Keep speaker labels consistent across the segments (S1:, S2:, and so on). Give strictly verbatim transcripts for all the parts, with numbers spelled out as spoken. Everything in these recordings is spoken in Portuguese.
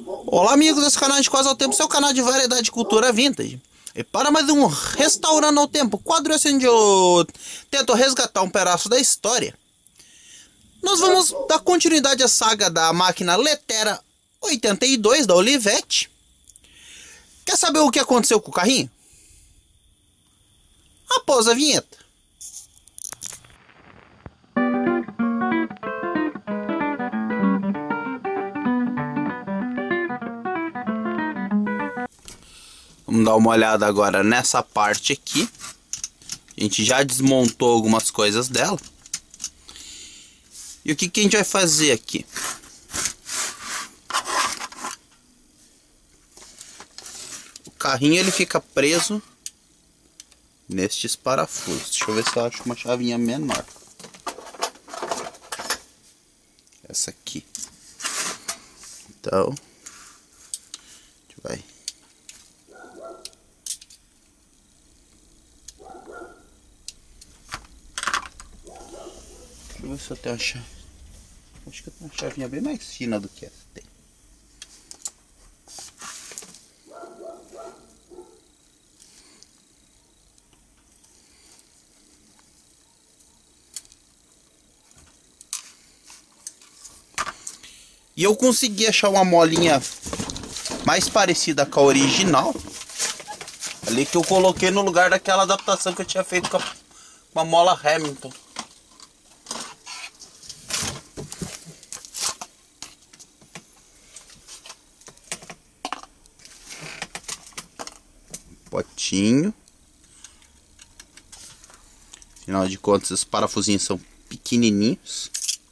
S1: Olá amigos desse canal de Quase ao Tempo, seu canal de variedade de cultura vintage. E para mais um Restaurando ao Tempo, quadro onde eu tento resgatar um pedaço da história, nós vamos dar continuidade à saga da máquina Letera oitenta e dois da Olivetti. Quer saber o que aconteceu com o carrinho? Após a vinheta. Vamos dar uma olhada agora nessa parte aqui. A gente já desmontou algumas coisas dela. E o que, que a gente vai fazer aqui? O carrinho ele fica preso nestes parafusos. Deixa eu ver se eu acho uma chavinha menor. Essa aqui. Então, a gente vai... Deixa eu ver se eu tenho uma chave. Acho que eu tenho uma chavinha bem mais fina do que essa tem. E eu consegui achar uma molinha mais parecida com a original. Ali que eu coloquei no lugar daquela adaptação que eu tinha feito com a, com a mola Hamilton. Potinho. Afinal de contas, os parafusinhos são pequenininhos.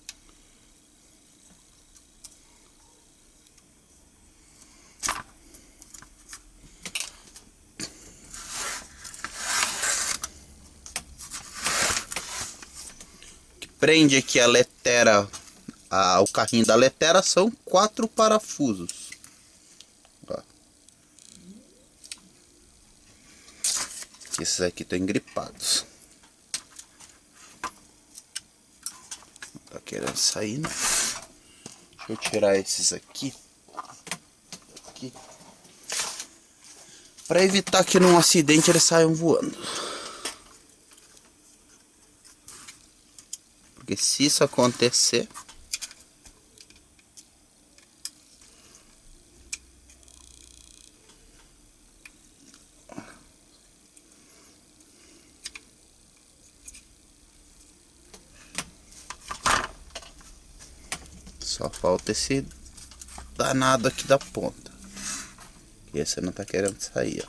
S1: Que prende aqui a letera, a, o carrinho da letera são quatro parafusos. Esses aqui estão engripados. Não tá querendo sair, não. Deixa eu tirar esses aqui. aqui. Para evitar que num acidente eles saiam voando. Porque se isso acontecer... Só falta esse danado aqui da ponta. E esse não tá querendo sair,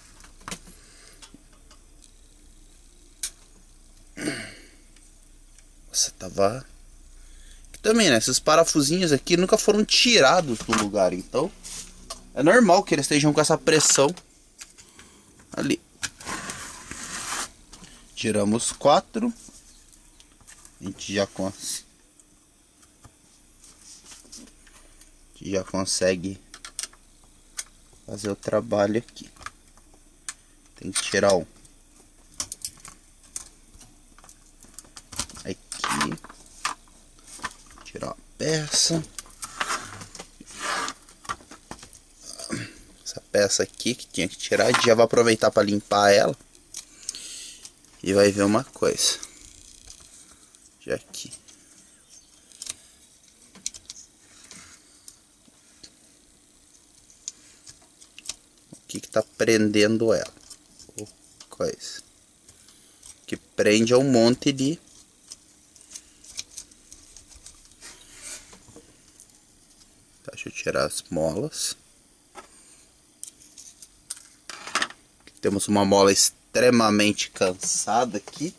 S1: ó. Você tava... Aqui também, né? Esses parafusinhos aqui nunca foram tirados do lugar. Então, é normal que eles estejam com essa pressão ali. Tiramos quatro. A gente já consegue... já consegue fazer o trabalho aqui. Tem que tirar um aqui, tirar uma peça, essa peça aqui que tinha que tirar. A gente já vai aproveitar para limpar ela e vai ver uma coisa já aqui. Que tá prendendo ela, oh, coisa que prende a um monte de tá, deixa eu tirar as molas. Temos uma mola extremamente cansada aqui.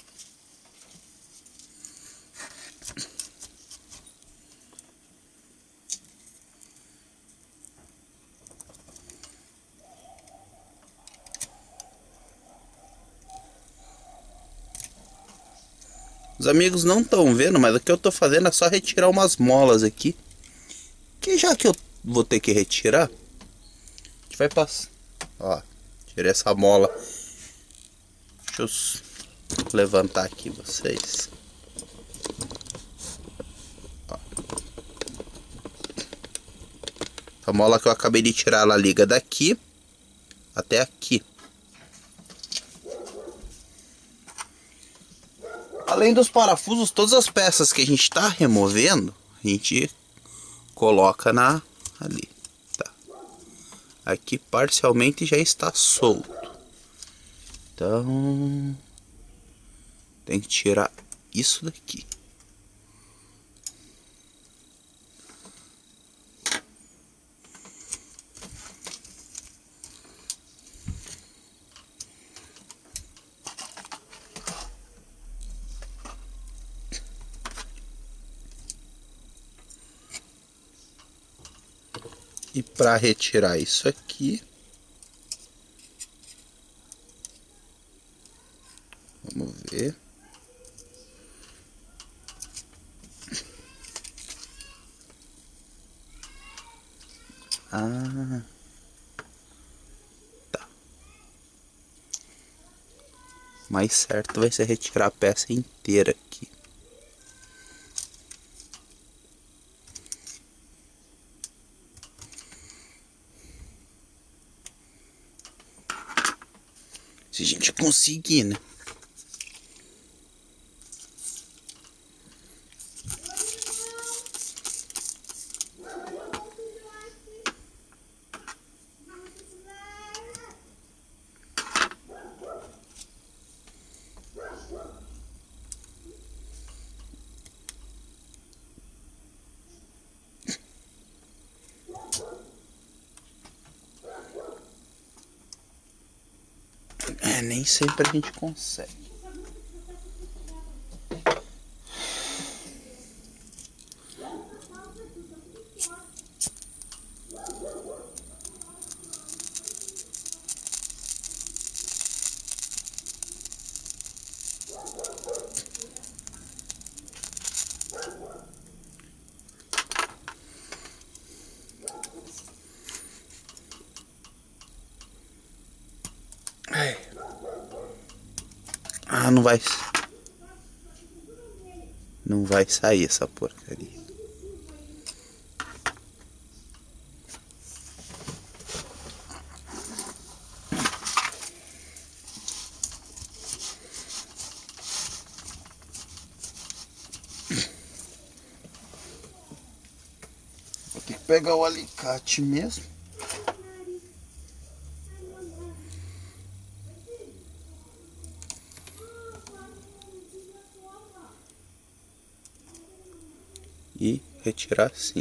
S1: Os amigos não estão vendo, mas o que eu tô fazendo é só retirar umas molas aqui. Que já que eu vou ter que retirar, a gente vai passar. Ó, tirei essa mola. Deixa eu levantar aqui vocês. Ó. A mola que eu acabei de tirar, ela liga daqui até aqui. Além dos parafusos, todas as peças que a gente está removendo, a gente coloca na ali, tá? Aqui parcialmente já está solto. Então tem que tirar isso daqui. E para retirar isso aqui, vamos ver. Ah, tá. Mais certo vai ser retirar a peça inteira aqui. Se a gente conseguir, né? É, nem sempre a gente consegue. Ah, não vai. Não vai sair essa porcaria. Vou ter que pegar o alicate mesmo. E retirar assim.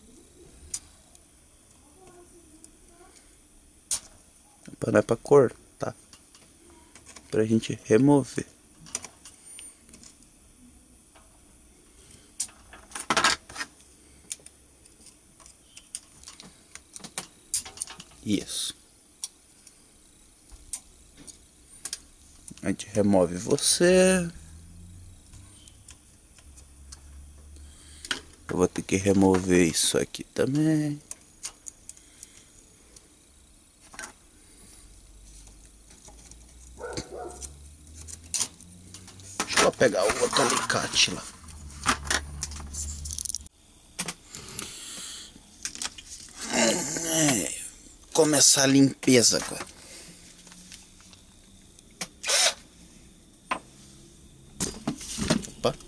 S1: Não é para cortar, pra gente remover. Isso. A gente remove você. Eu vou ter que remover isso aqui também. Deixa eu pegar o outro alicate lá. É, começar a limpeza agora. Opa.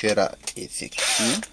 S1: tirar esse aqui.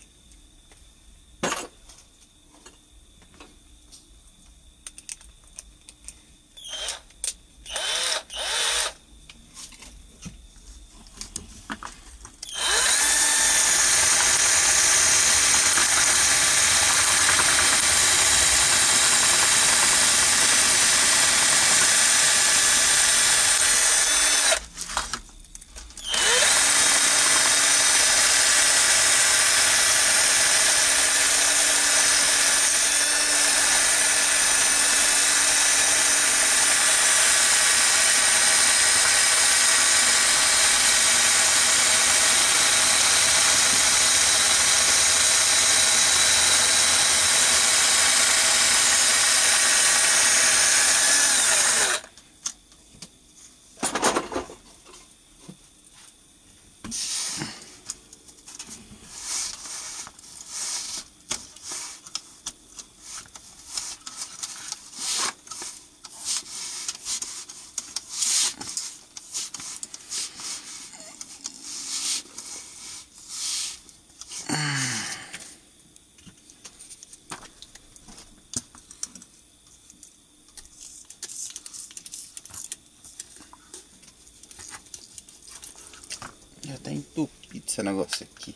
S1: Já tá entupido esse negócio aqui.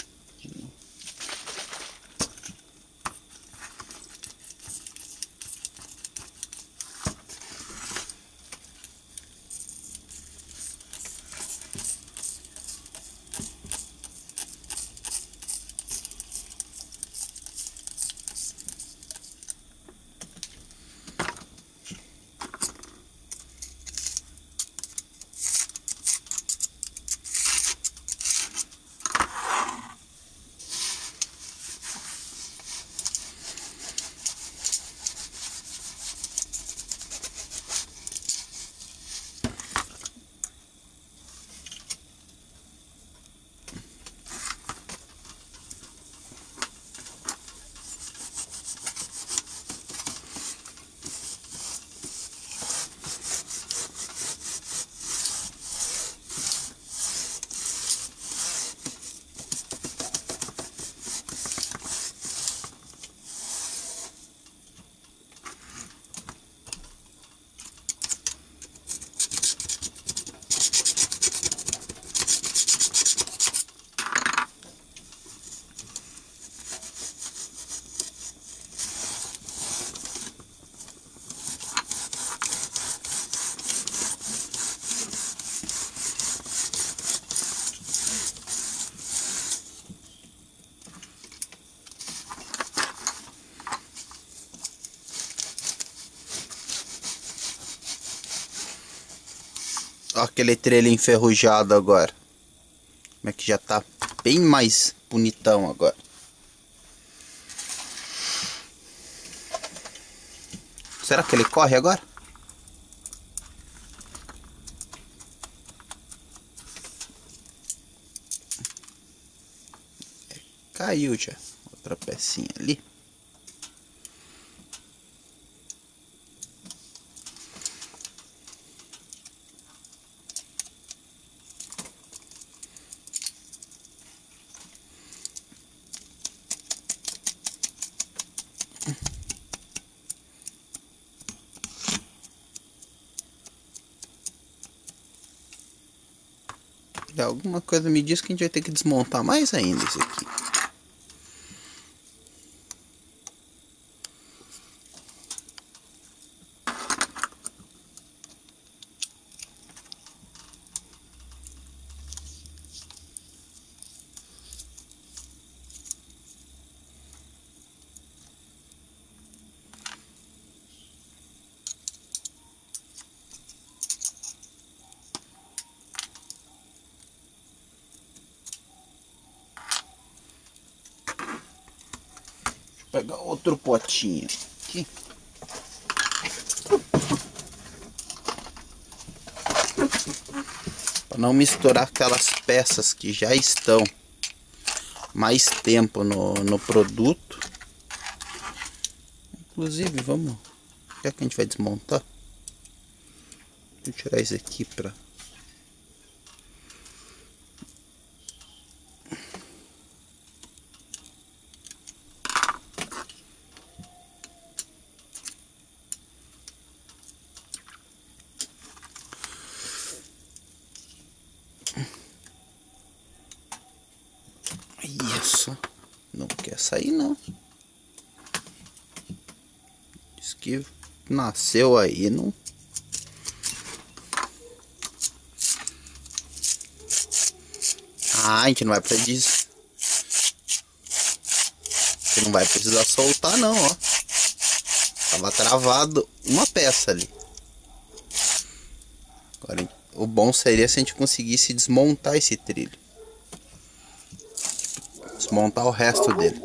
S1: Ó, aquele trailer enferrujado agora. Como é que já tá bem mais bonitão agora. Será que ele corre agora? Caiu já. Outra pecinha ali. Alguma coisa me diz que a gente vai ter que desmontar mais ainda isso aqui. Pegar outro potinho aqui. Para não misturar aquelas peças que já estão mais tempo no, no produto. Inclusive, vamos... Já que a gente vai desmontar, vou tirar isso aqui para... Isso. Não quer sair, não. Diz que nasceu aí, não. Ah, a gente não vai precisar disso. A gente não vai precisar soltar, não, ó. Tava travado uma peça ali. Agora, o bom seria se a gente conseguisse desmontar esse trilho. Desmontar o resto dele.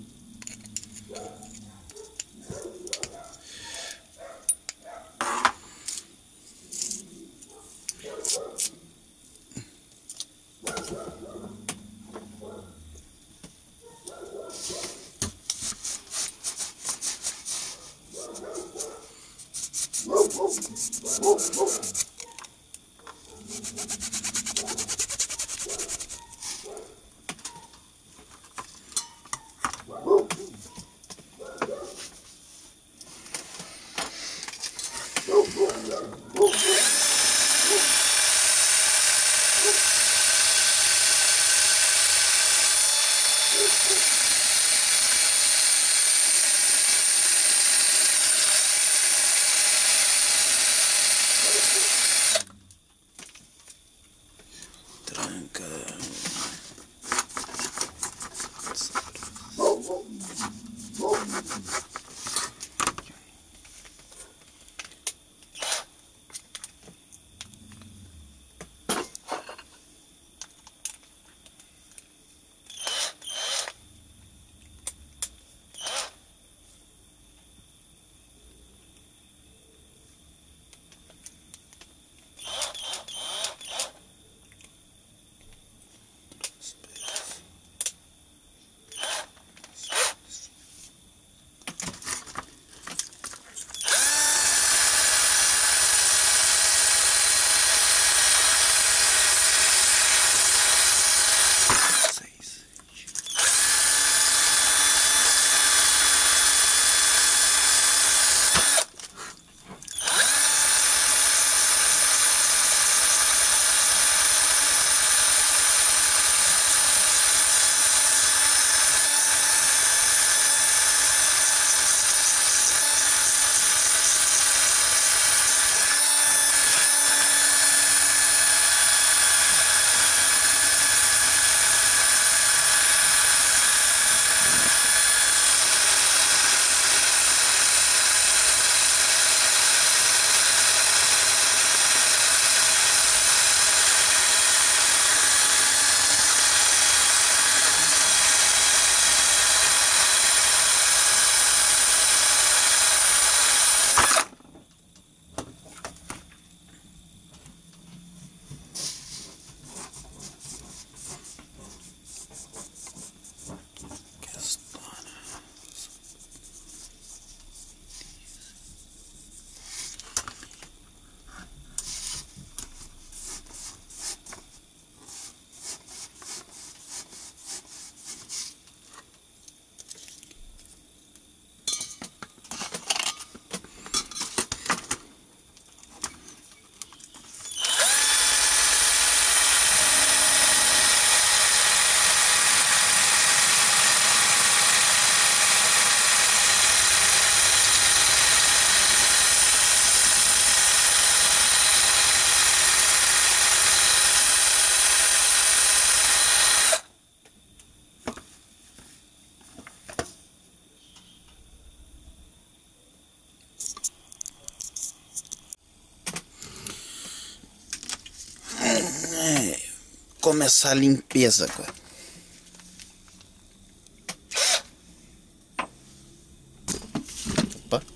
S1: Tranca. Começar a limpeza agora. Opa.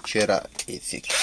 S1: tirar esse aqui.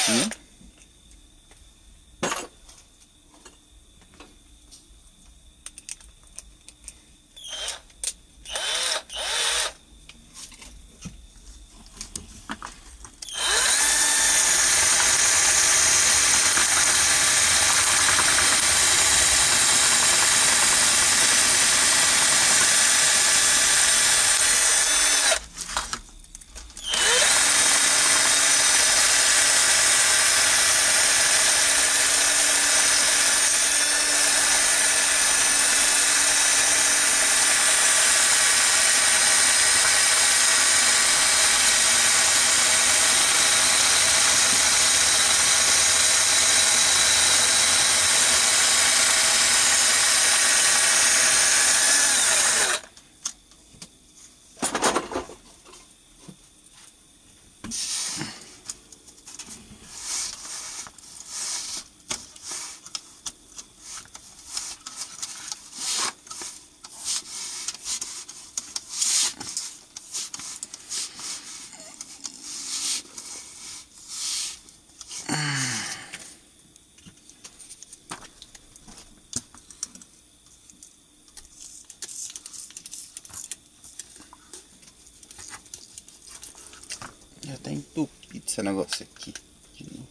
S1: Já tá entupido esse negócio aqui. De novo.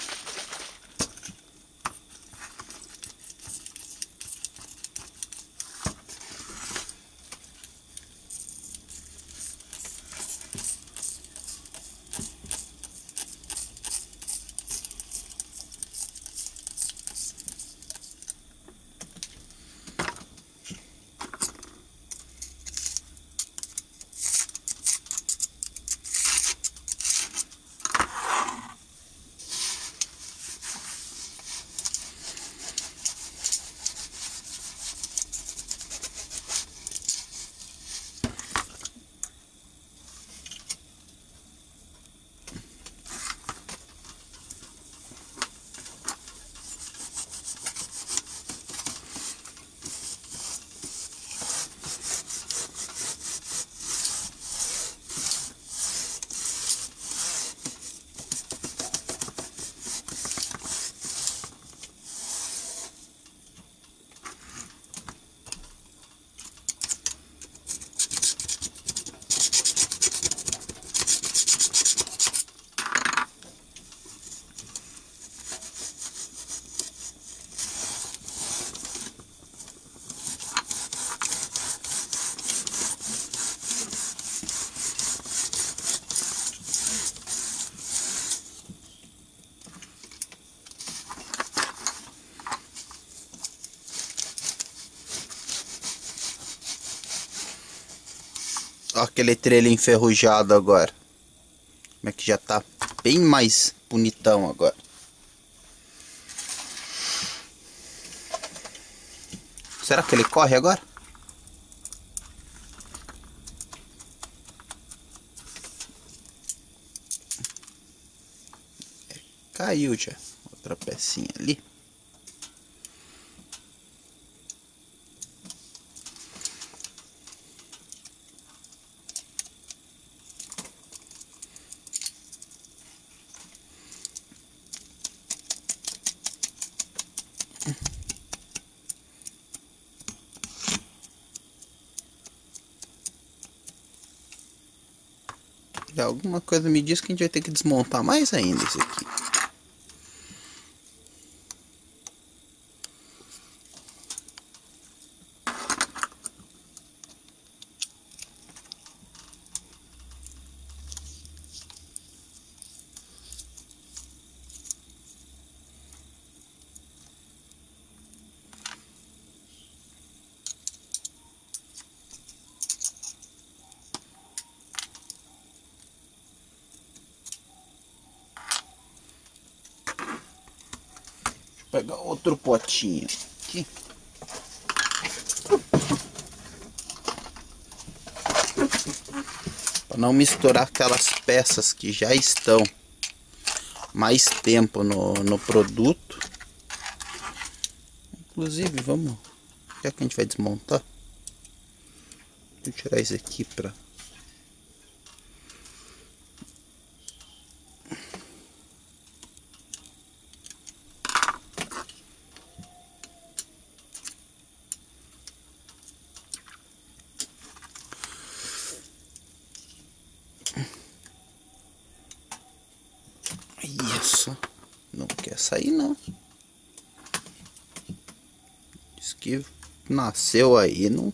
S1: Ó, aquele trailer enferrujado agora. Como é que já tá bem mais bonitão agora. Será que ele corre agora? Caiu já. Outra pecinha ali. Alguma coisa me diz que a gente vai ter que desmontar mais ainda isso aqui. Vou pegar outro potinho aqui. Para não misturar aquelas peças que já estão mais tempo no, no produto. Inclusive, vamos... Já que a gente vai desmontar, vou tirar isso aqui para... Essa aí não. Isso que nasceu aí, não.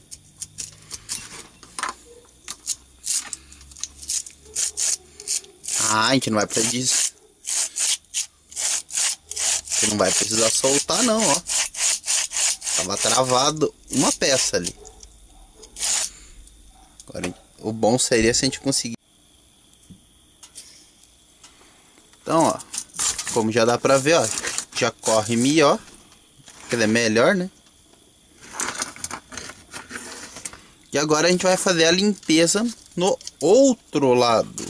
S1: Ah, a gente não vai precisar. Você não vai precisar soltar não, ó. Tava travado uma peça ali. Agora, o bom seria se a gente conseguir. Então, ó, como já dá pra ver, ó, já corre melhor, que ele é melhor, né? E agora a gente vai fazer a limpeza no outro lado.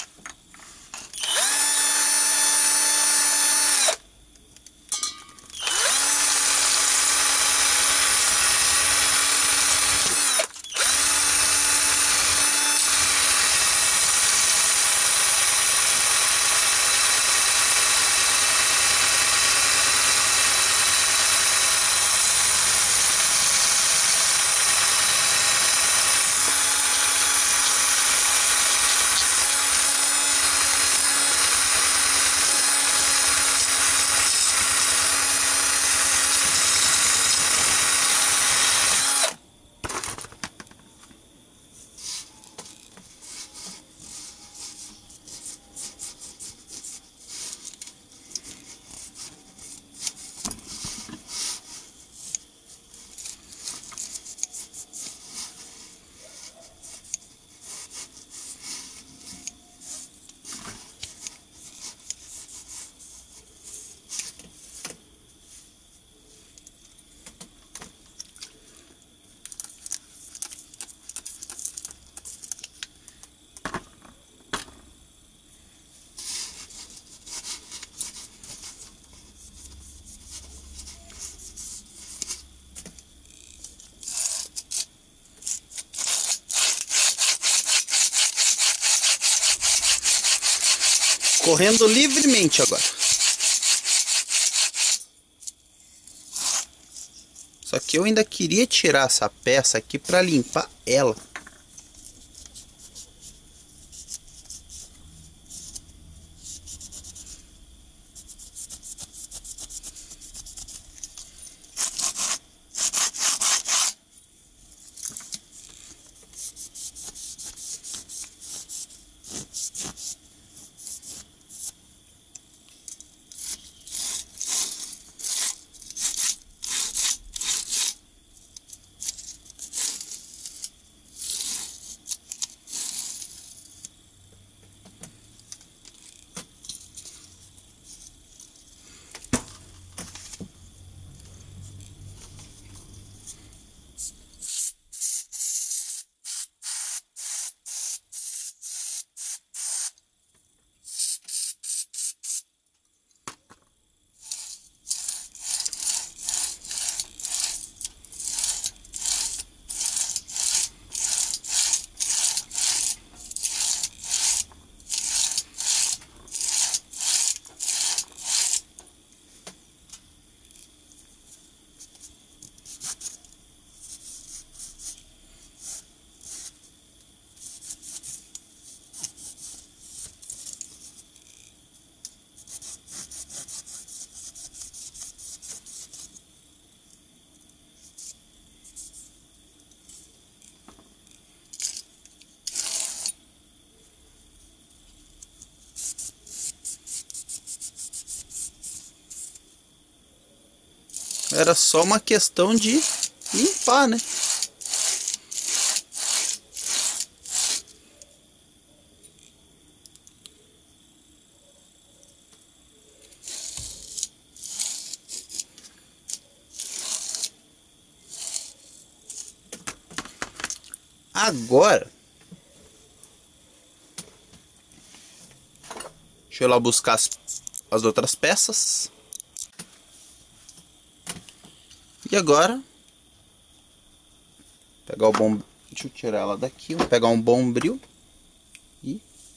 S1: Correndo livremente agora. Só que eu ainda queria tirar essa peça aqui para limpar ela. Era só uma questão de limpar, né? Agora, deixa eu ir lá buscar as, as outras peças. E agora, pegar o bom, deixa eu tirar ela daqui, vou pegar um bombril e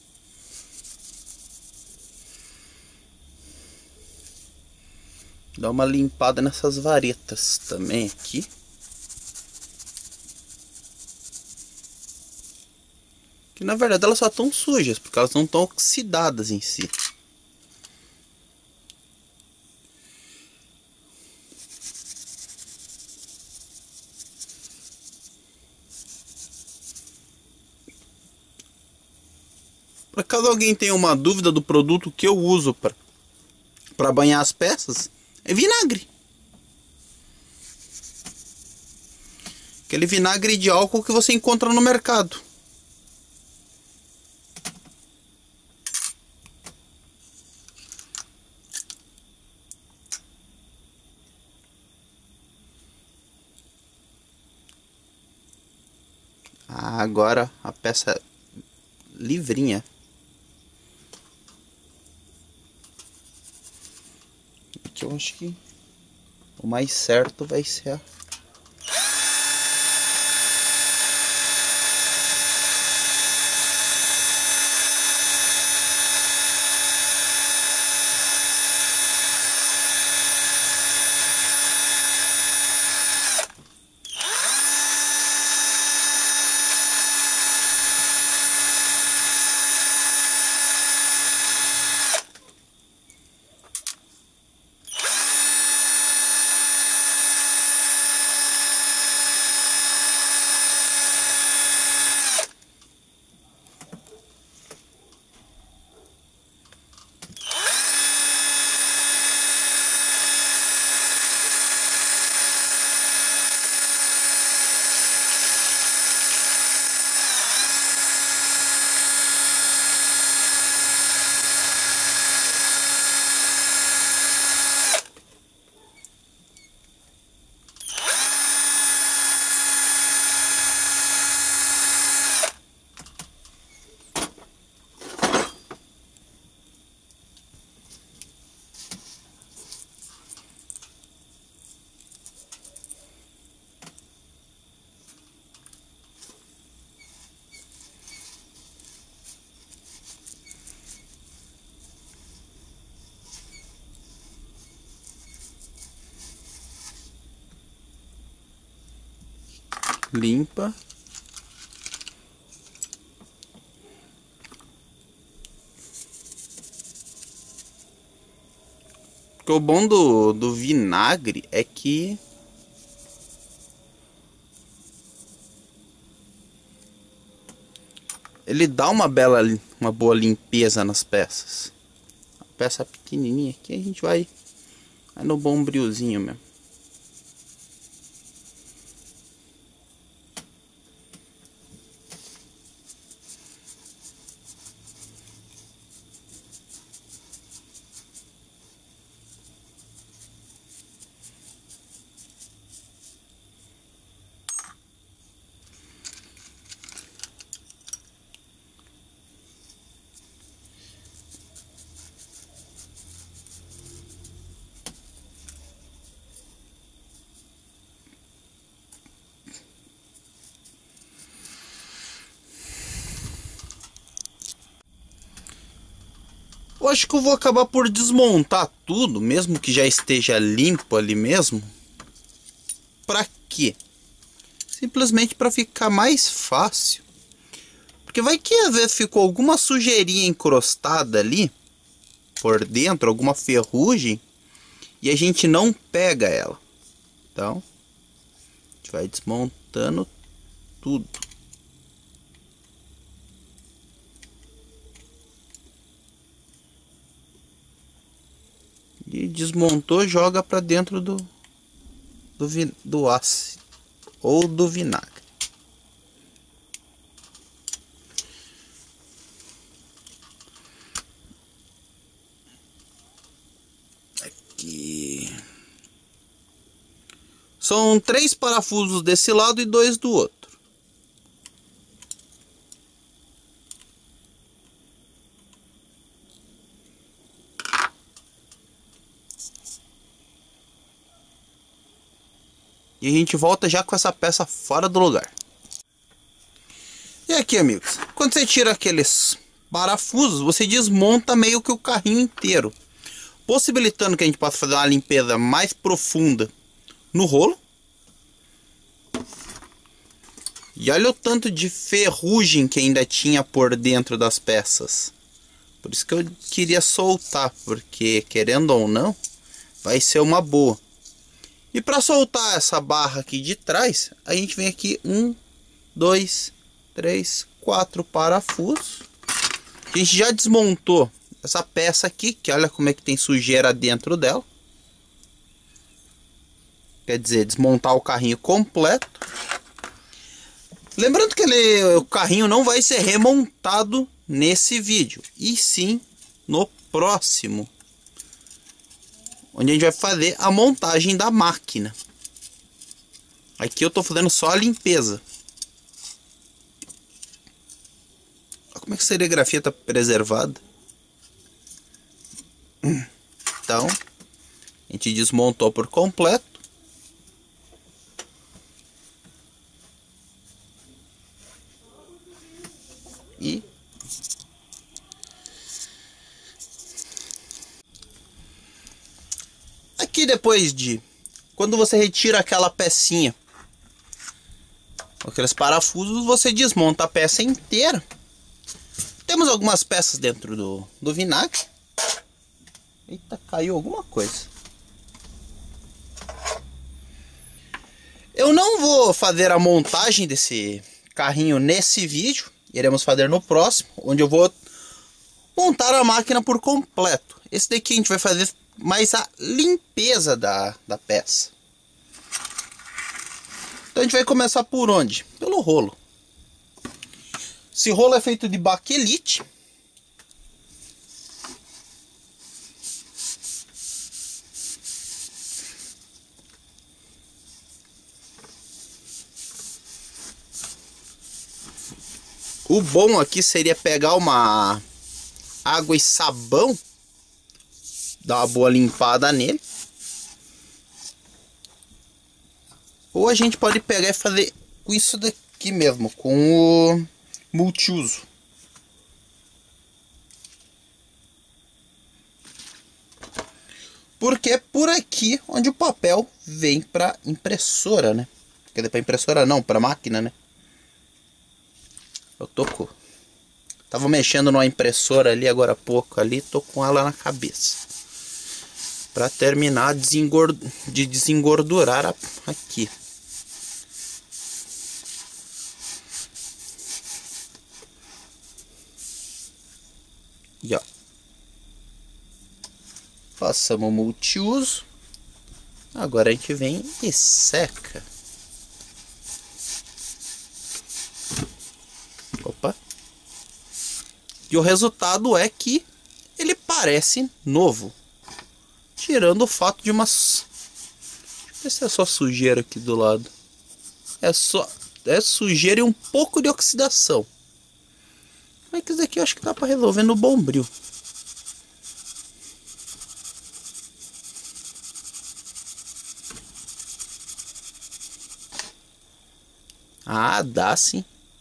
S1: dar uma limpada nessas varetas também aqui. Que na verdade elas só estão sujas, porque elas não estão oxidadas em si. Para caso alguém tenha uma dúvida do produto que eu uso para banhar as peças, é vinagre. Aquele vinagre de álcool que você encontra no mercado. Ah, agora a peça livrinha. Aqui eu acho que o mais certo vai ser a... limpa. Porque o bom do, do vinagre é que ele dá uma bela, uma boa limpeza nas peças. A peça pequenininha aqui a gente vai, vai no bombriozinho mesmo. Eu acho que eu vou acabar por desmontar tudo, mesmo que já esteja limpo ali mesmo. Pra quê? Simplesmente para ficar mais fácil. Porque vai que às vezes ficou alguma sujeirinha encrostada ali por dentro, alguma ferrugem, e a gente não pega ela. Então, a gente vai desmontando tudo. E desmontou, joga para dentro do, do, do ácido ou do vinagre. Aqui. São três parafusos desse lado e dois do outro. E a gente volta já com essa peça fora do lugar. E aqui, amigos, quando você tira aqueles parafusos, você desmonta meio que o carrinho inteiro, possibilitando que a gente possa fazer uma limpeza mais profunda no rolo. E olha o tanto de ferrugem que ainda tinha por dentro das peças. Por isso que eu queria soltar, porque querendo ou não, vai ser uma boa. E para soltar essa barra aqui de trás, a gente vem aqui um, dois, três, quatro parafusos. A gente já desmontou essa peça aqui, que olha como é que tem sujeira dentro dela. Quer dizer, desmontar o carrinho completo. Lembrando que ele, o carrinho não vai ser remontado nesse vídeo, e sim no próximo, onde a gente vai fazer a montagem da máquina. Aqui eu tô fazendo só a limpeza. Olha como é que a serigrafia tá preservada. Então, a gente desmontou por completo. E aqui, depois de quando você retira aquela pecinha, aqueles parafusos, você desmonta a peça inteira. Temos algumas peças dentro do, do vinagre. Eita, caiu alguma coisa. Eu não vou fazer a montagem desse carrinho nesse vídeo. Iremos fazer no próximo, onde eu vou montar a máquina por completo. Esse daqui a gente vai fazer mais a limpeza da, da peça. Então a gente vai começar por onde? Pelo rolo. Esse rolo é feito de baquelite. O bom aqui seria pegar uma água e sabão, dar uma boa limpada nele. Ou a gente pode pegar e fazer com isso daqui mesmo, com o multiuso. Porque é por aqui onde o papel vem para impressora, né? Quer dizer, para impressora não, para máquina, né? Eu tô com... Tava mexendo numa impressora ali agora há pouco ali, tô com ela na cabeça. Pra terminar desengord... de desengordurar a... aqui. E ó. Passamos o multiuso. Agora a gente vem e seca. Opa. E o resultado é que ele parece novo. Tirando o fato de umas... Deixa eu ver se é só sujeira aqui do lado. É só... É sujeira e um pouco de oxidação. Mas que isso daqui eu acho que dá pra resolver no bombril. Ah, dá sim.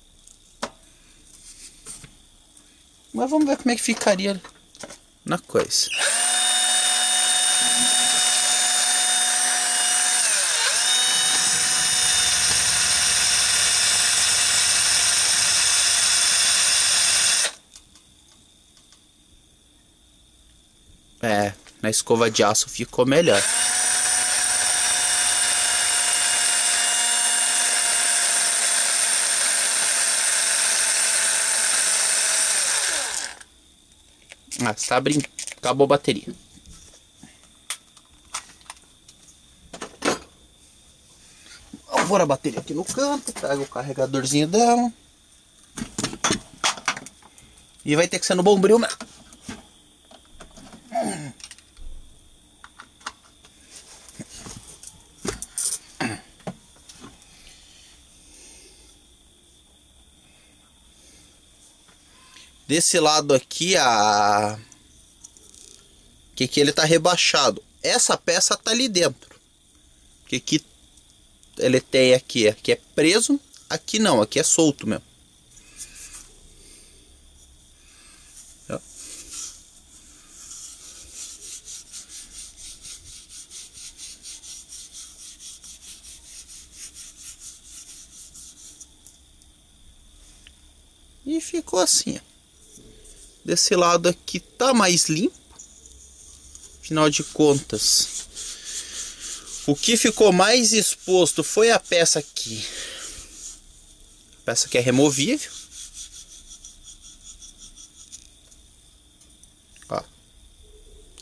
S1: Mas vamos ver como é que ficaria na coisa. É, na escova de aço ficou melhor. Ah, está brincando. Acabou a bateria. Vou pôr a bateria aqui no canto. Pega o carregadorzinho dela. E vai ter que ser no bombril mesmo. Desse lado aqui, a... que que ele tá rebaixado. Essa peça tá ali dentro. Que que ele tem aqui, aqui é preso, aqui não, aqui é solto mesmo. Ó. E ficou assim, ó. Desse lado aqui tá mais limpo. Afinal de contas, o que ficou mais exposto foi a peça aqui. A peça que é removível.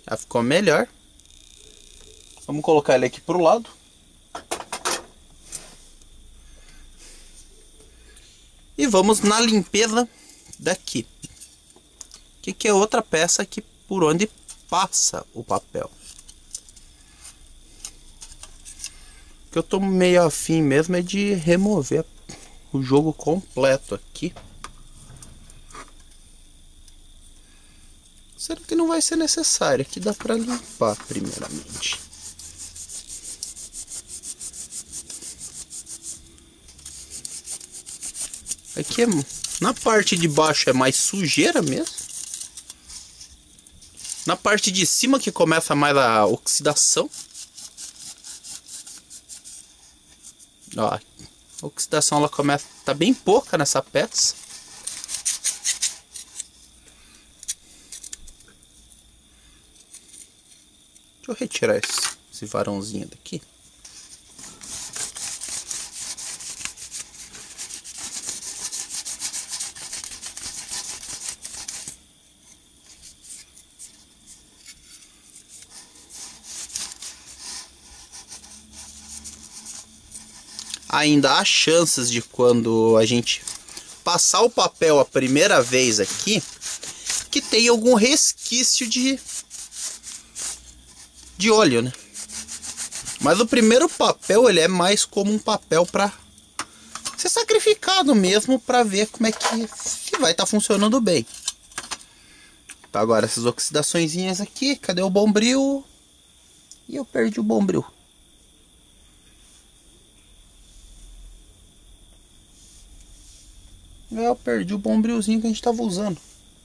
S1: Já ficou melhor. Vamos colocar ele aqui pro lado. E vamos na limpeza daqui. Que que é outra peça aqui por onde passa o papel. O que eu tô meio afim mesmo é de remover o jogo completo aqui. Será que não vai ser necessário? Aqui dá pra limpar primeiramente. Aqui é, na parte de baixo é mais sujeira mesmo. Na parte de cima que começa mais a oxidação. Ó, a oxidação ela começa, tá bem pouca nessa peça. Deixa eu retirar esse, esse varãozinho daqui. Ainda há chances de quando a gente passar o papel a primeira vez aqui, que tem algum resquício de, de óleo, né? Mas o primeiro papel ele é mais como um papel para ser sacrificado mesmo, para ver como é que, que vai estar tá funcionando bem. Tá, agora essas oxidaçõezinhas aqui, cadê o bombril? E eu perdi o bombril. Eu perdi o bombrilzinho que a gente estava usando.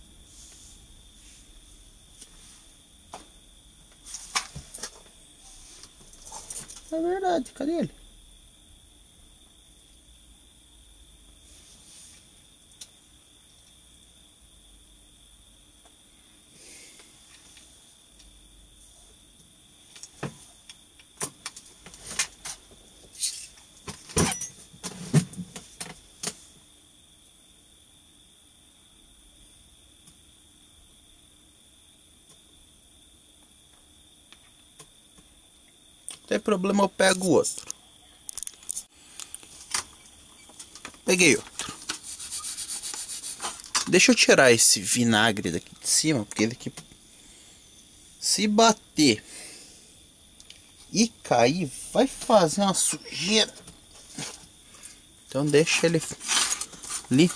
S1: É verdade, cadê ele? Não tem problema, eu pego o outro. Peguei outro. Deixa eu tirar esse vinagre daqui de cima, porque ele aqui, se bater e cair, vai fazer uma sujeira. Então deixa ele ali.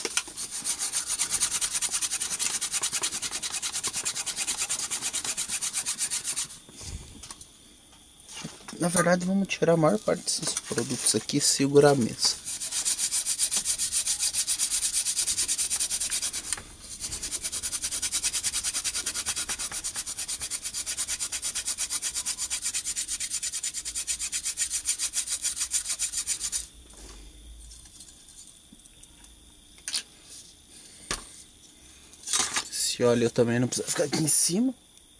S1: Na verdade, vamos tirar a maior parte desses produtos aqui e segurar a mesa. Esse óleo também não precisa ficar aqui em cima.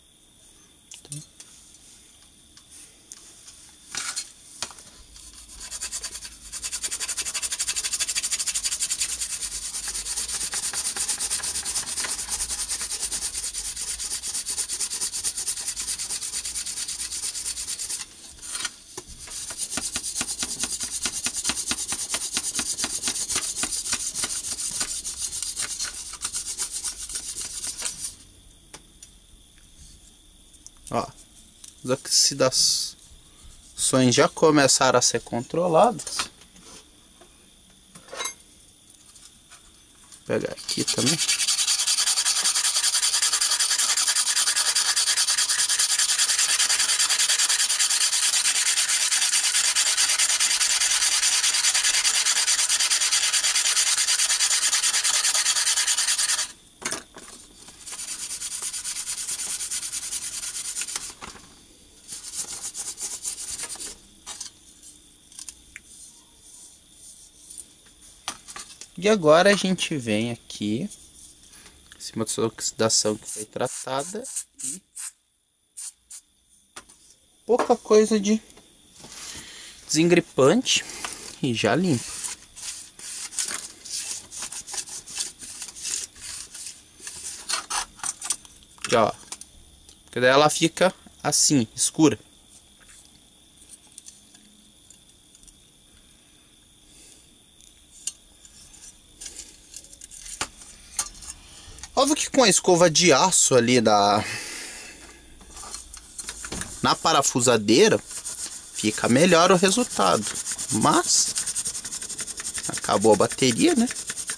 S1: Ó, as oxidações já começaram a ser controladas. Vou pegar aqui também. E agora a gente vem aqui em cima dessa oxidação que foi tratada e pouca coisa de desengripante e já limpa. Já, ó, Porque daí ela fica assim, escura. Óbvio que com a escova de aço ali da na parafusadeira fica melhor o resultado, mas acabou a bateria, né?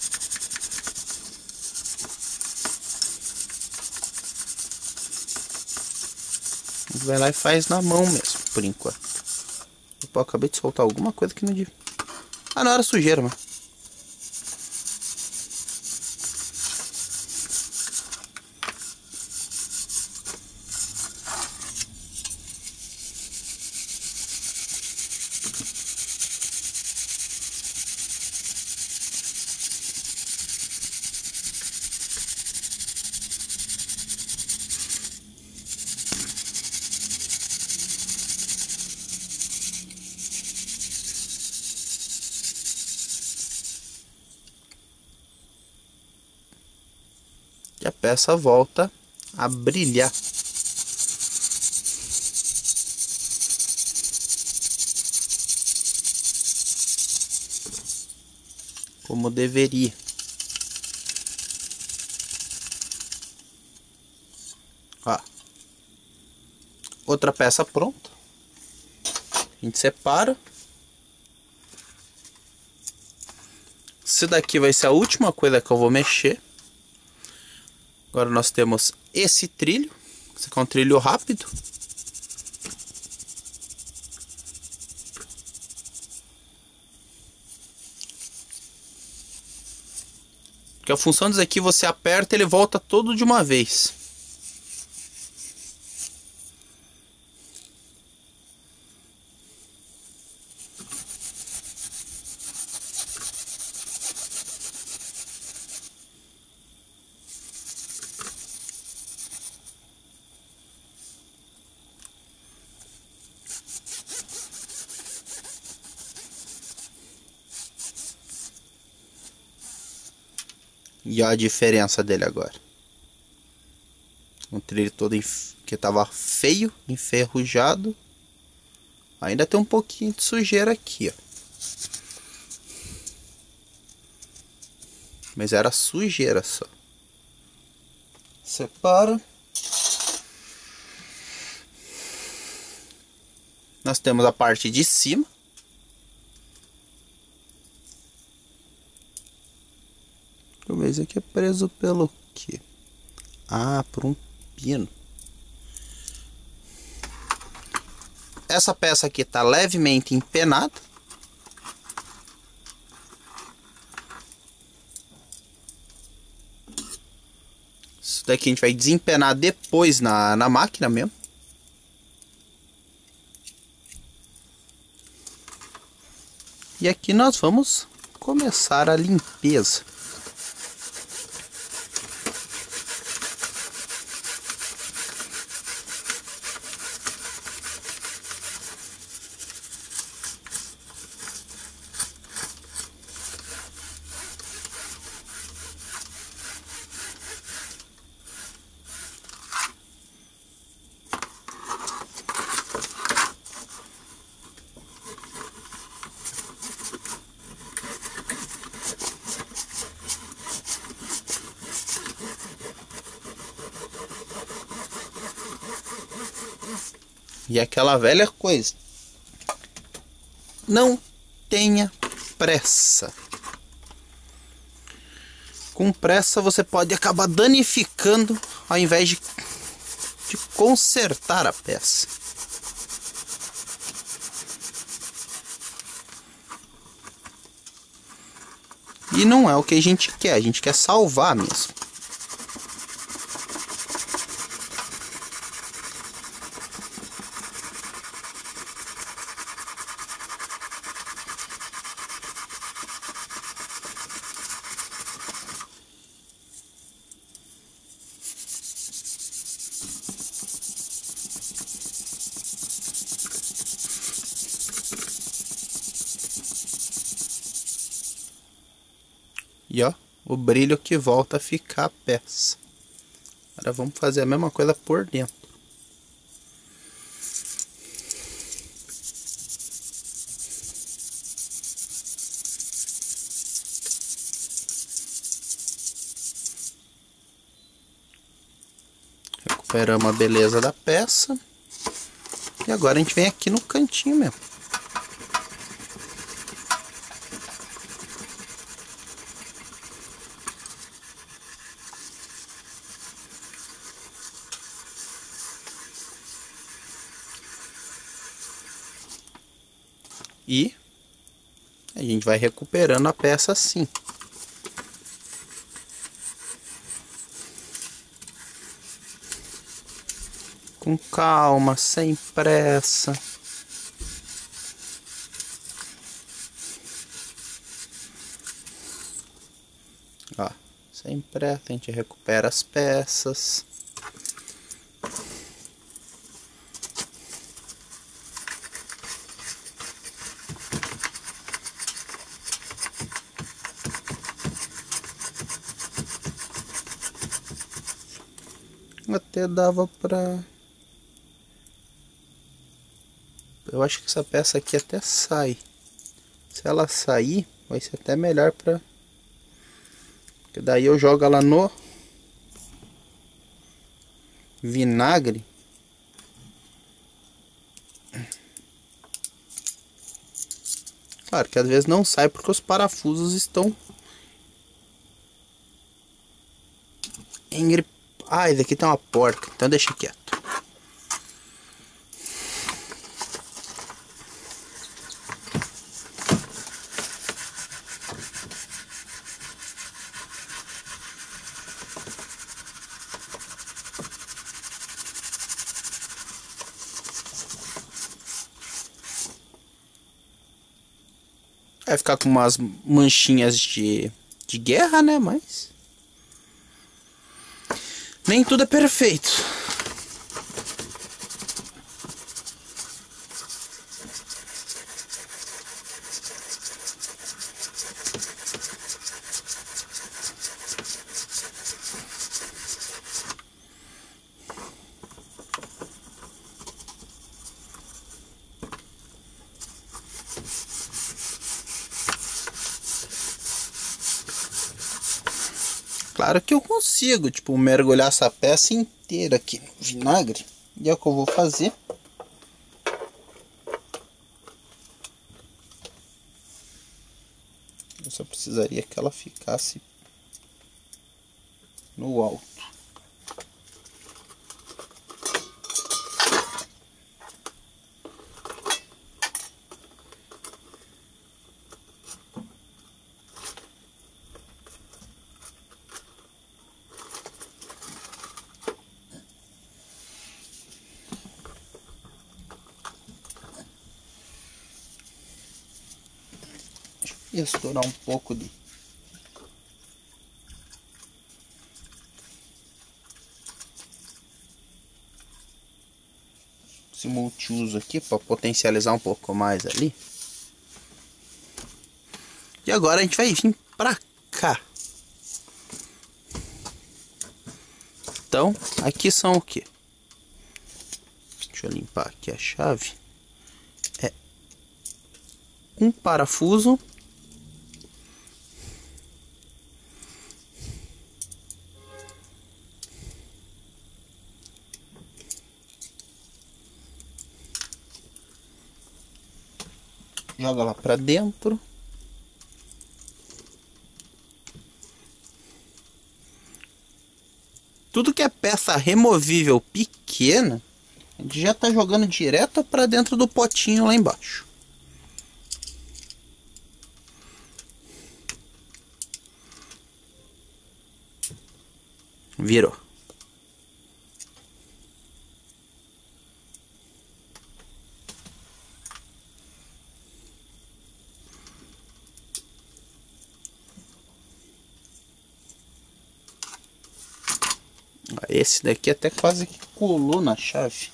S1: Vai lá e faz na mão mesmo, por enquanto. Eu acabei de soltar alguma coisa que não devia. Ah, não, era sujeira, mano. E a peça volta a brilhar. Como deveria. Ó. Outra peça pronta. A gente separa. Esse daqui vai ser a última coisa que eu vou mexer. Agora nós temos esse trilho. Esse aqui é um trilho rápido. Porque a função disso aqui, você aperta e ele volta todo de uma vez. E olha a diferença dele agora. Um trilho todo que tava feio, enferrujado. Ainda tem um pouquinho de sujeira aqui, ó. Mas era sujeira só. Separa. Nós temos a parte de cima. Deixa eu ver, isso aqui é preso pelo quê? Ah, por um pino. Essa peça aqui tá levemente empenada. Isso daqui a gente vai desempenar depois na, na máquina mesmo. E aqui nós vamos começar a limpeza. E aquela velha coisa, não tenha pressa. Com pressa você pode acabar danificando ao invés de, de consertar a peça. E não é o que a gente quer, a gente quer salvar mesmo. E ó, o brilho que volta a ficar a peça. Agora vamos fazer a mesma coisa por dentro. Recuperamos a beleza da peça. E agora a gente vem aqui no cantinho mesmo. E a gente vai recuperando a peça assim. Com calma, sem pressa. Ó, sem pressa, a gente recupera as peças. Até dava pra... Eu acho que essa peça aqui até sai. Se ela sair, vai ser até melhor pra... Porque daí eu jogo ela no vinagre. Claro que às vezes não sai porque os parafusos estão engripados. Ah, esse aqui tem uma porca, então deixa quieto. Vai ficar com umas manchinhas de, de guerra, né? Mas nem tudo é perfeito. Claro que eu consigo, tipo, mergulhar essa peça inteira aqui no vinagre. E é o que eu vou fazer. Eu só precisaria que ela ficasse no alto. E estourar um pouco de esse multiuso aqui para potencializar um pouco mais ali. E agora a gente vai vir para cá. Então, aqui são o que? Deixa eu limpar aqui a chave. É um parafuso. Joga lá pra dentro. Tudo que é peça removível pequena, a gente já tá jogando direto pra dentro do potinho lá embaixo. Virou. Esse daqui até quase que colou na chave.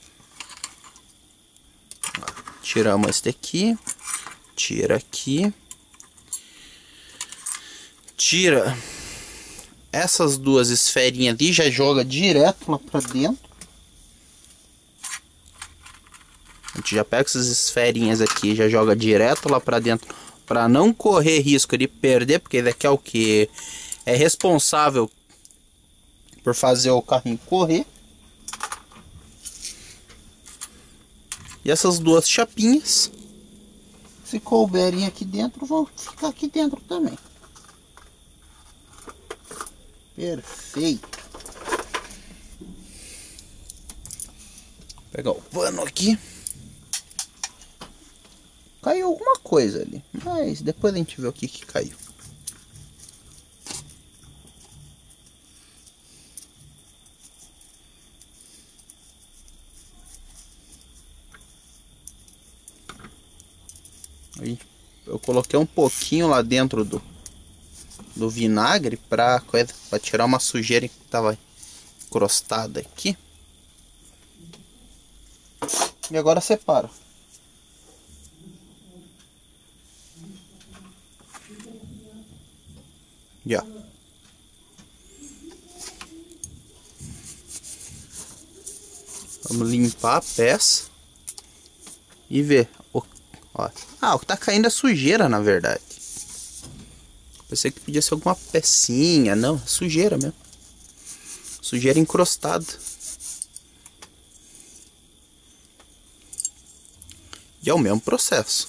S1: Tiramos esse daqui. Tira aqui. Tira essas duas esferinhas ali. Já joga direto lá pra dentro. A gente já pega essas esferinhas aqui. Já joga direto lá pra dentro. Pra não correr risco de perder. Porque esse daqui é o que é responsável por fazer o carrinho correr. E essas duas chapinhas, se couberem aqui dentro, vão ficar aqui dentro também. Perfeito. Vou pegar o pano aqui. Caiu alguma coisa ali, mas depois a gente vê o que que caiu. Eu coloquei um pouquinho lá dentro do, do vinagre para para tirar uma sujeira que estava encrostada aqui. E agora separa. Já. Vamos limpar a peça e ver. O, ó. Ah, o que tá caindo é sujeira, na verdade. Pensei que podia ser alguma pecinha. Não, é sujeira mesmo. Sujeira encrostada. E é o mesmo processo.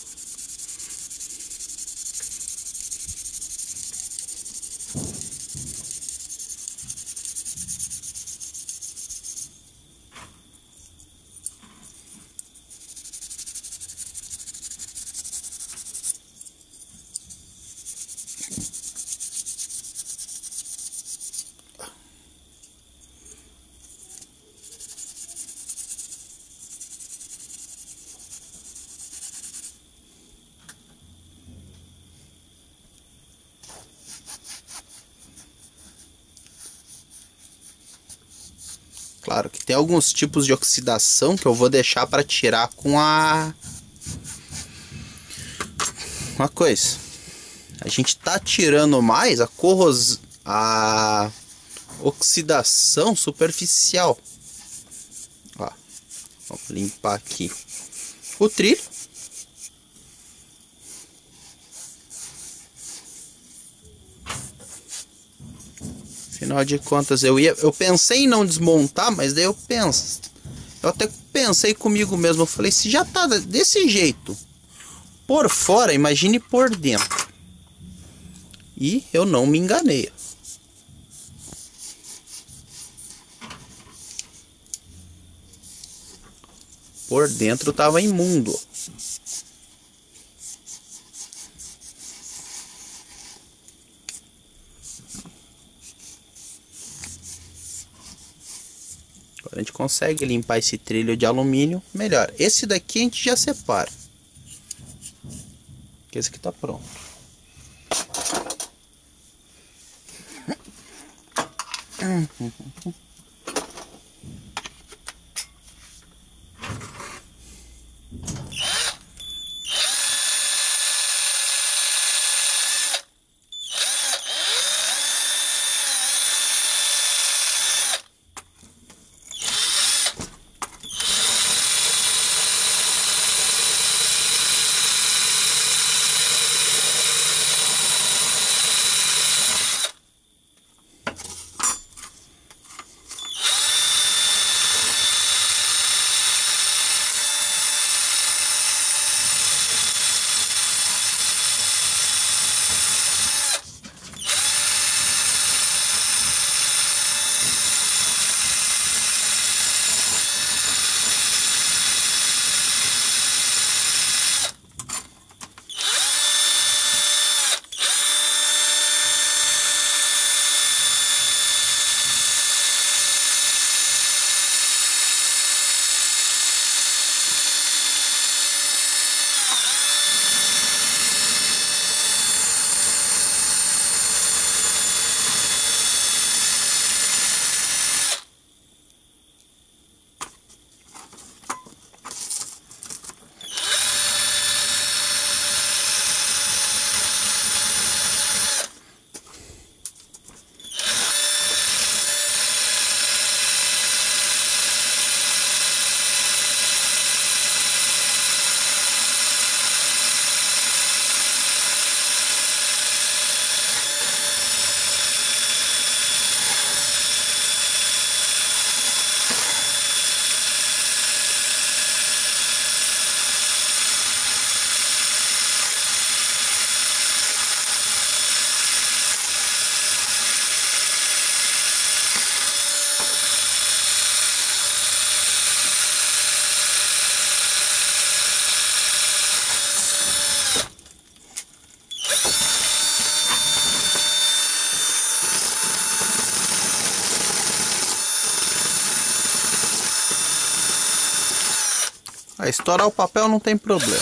S1: Claro que tem alguns tipos de oxidação que eu vou deixar para tirar com a uma coisa. A gente tá tirando mais a corros a oxidação superficial. Ó, vamos limpar aqui o trilho. Afinal de contas, eu ia, eu pensei em não desmontar, mas daí eu penso, eu até pensei comigo mesmo, eu falei, se já tá desse jeito por fora, imagine por dentro. E eu não me enganei. Por dentro tava imundo. Agora a gente consegue limpar esse trilho de alumínio melhor. Esse daqui a gente já separa. Esse aqui tá pronto. A estourar o papel não tem problema.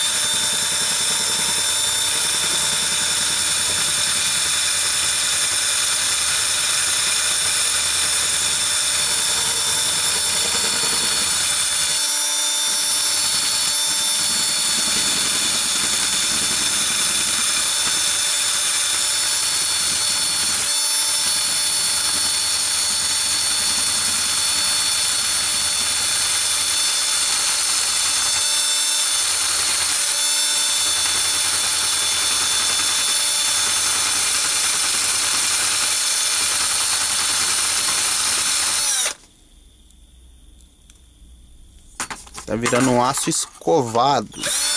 S1: Tá virando um aço escovado.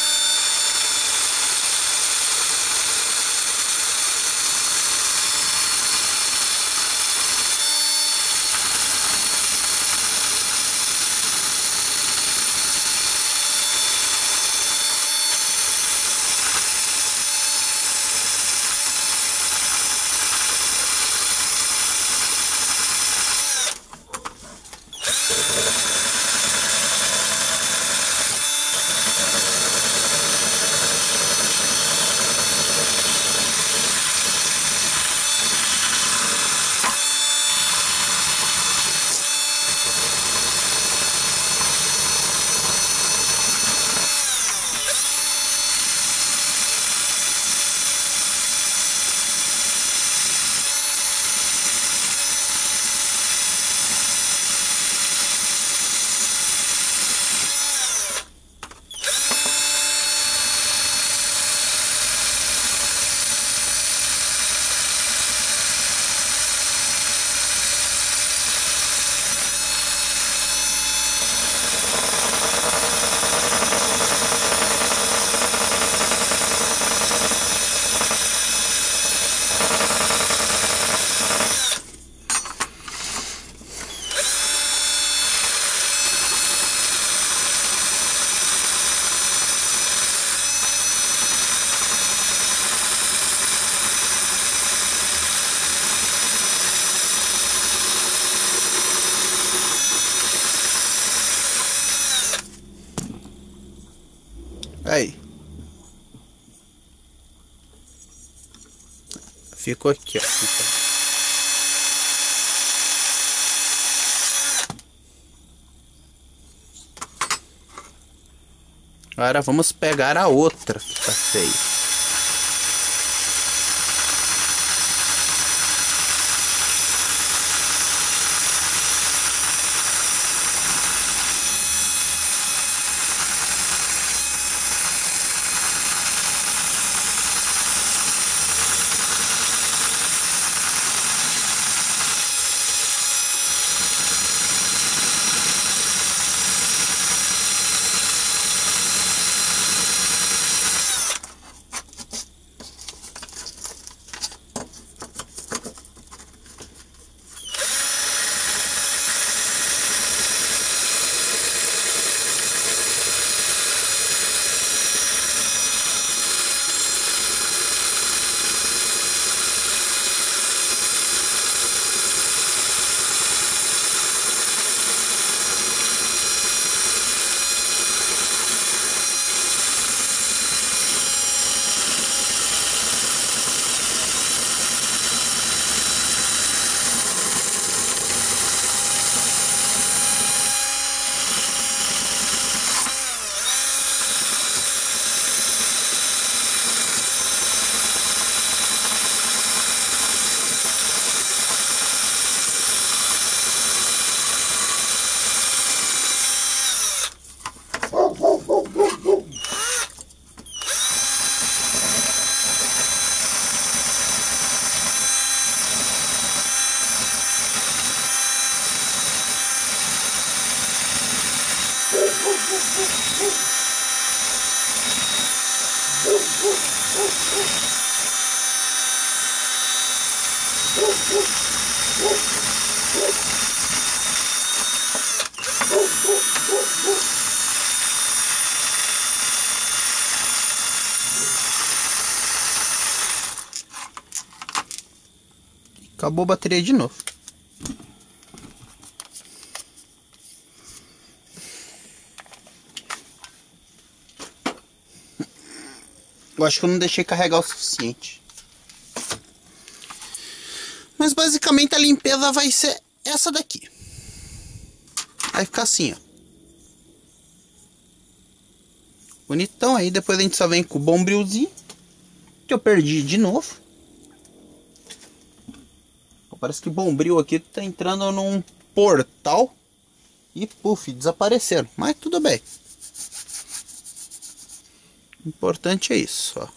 S1: Aí. Ficou aqui, ó. Ficou. Agora vamos pegar a outra que tá feia. Acabou a bateria de novo. Eu acho que eu não deixei carregar o suficiente. Mas basicamente a limpeza vai ser essa daqui. Vai ficar assim, ó. Bonitão. Aí depois a gente só vem com o bombrilzinho, que eu perdi de novo. Parece que o bombril aqui tá entrando num portal. E puf, desapareceram. Mas tudo bem. O importante é isso, ó.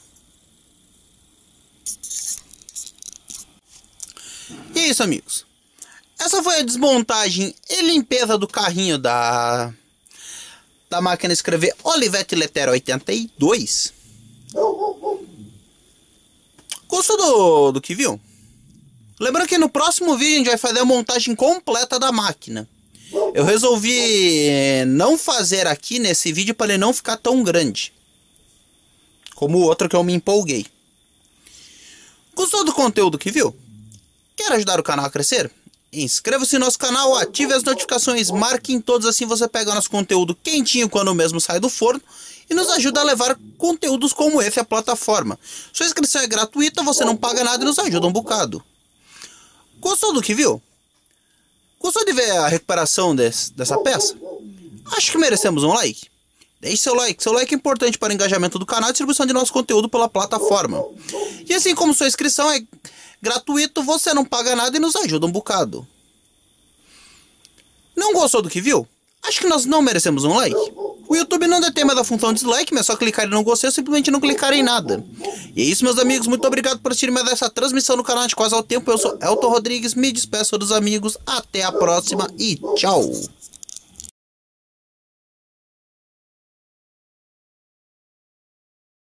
S1: E é isso, amigos. Essa foi a desmontagem e limpeza do carrinho da da máquina de escrever Olivetti Lettera oitenta e dois. Gostou do, do que viu? Lembrando que no próximo vídeo a gente vai fazer a montagem completa da máquina. Eu resolvi não fazer aqui nesse vídeo para ele não ficar tão grande como o outro que eu me empolguei. Gostou do conteúdo que viu? Quer ajudar o canal a crescer? Inscreva-se no nosso canal, ative as notificações, marque em todos, assim você pega nosso conteúdo quentinho quando o mesmo sai do forno e nos ajuda a levar conteúdos como esse à plataforma. Sua inscrição é gratuita, você não paga nada e nos ajuda um bocado. Gostou do que viu? Gostou de ver a recuperação desse, dessa peça? Acho que merecemos um like. Deixe seu like, seu like é importante para o engajamento do canal e distribuição de nosso conteúdo pela plataforma. E assim como sua inscrição é gratuito, você não paga nada e nos ajuda um bocado. Não gostou do que viu? Acho que nós não merecemos um like. O YouTube não detém mais a função dislike, mas é só clicar em não gostei ou simplesmente não clicar em nada. E é isso, meus amigos. Muito obrigado por assistir mais essa transmissão no canal de Quase ao Tempo. Eu sou Elton Rodrigues, me despeço dos amigos. Até a próxima e tchau!